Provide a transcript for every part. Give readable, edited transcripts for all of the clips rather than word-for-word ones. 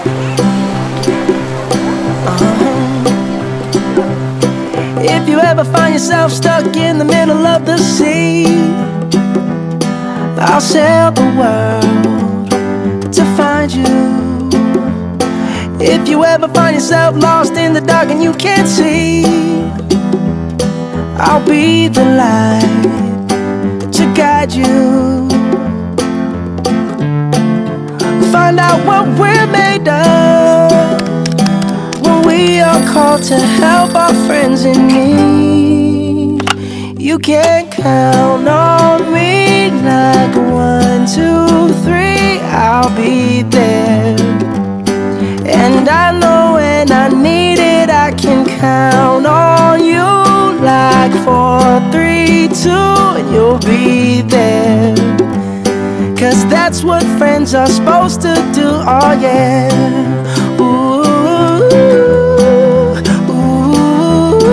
If you ever find yourself stuck in the middle of the sea, I'll sail the world to find you. If you ever find yourself lost in the dark and you can't see, I'll be the light to guide you. Find out what we're made of when we are called to help our friends in need. You can count on me like 1, 2, 3, I'll be there. And I know when I need it, I can count on you like 4, 3, 2, and you'll be there. 'Cause that's what friends are supposed to do, oh yeah. Ooh, ooh,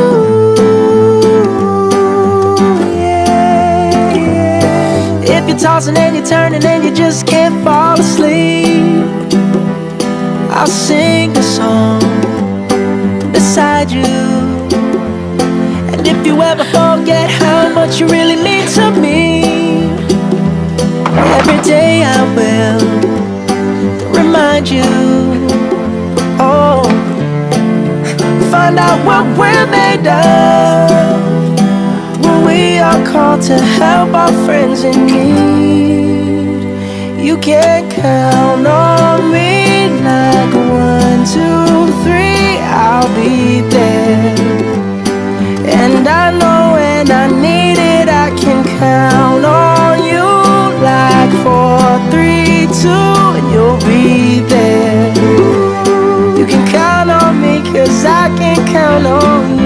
yeah, yeah. If you're tossing and you're turning and you just can't fall asleep, I'll sing a song beside you. And if you ever forget how much you really mean to me, every day I will remind you. Oh, find out what we're made of when we are called to help our friends in need. You can count on me like 1, 2, 3, I'll be there. And I know when I need it, I can count on you like 4, 3, 2, and you'll be there. You can count on me, 'cause I can count on you.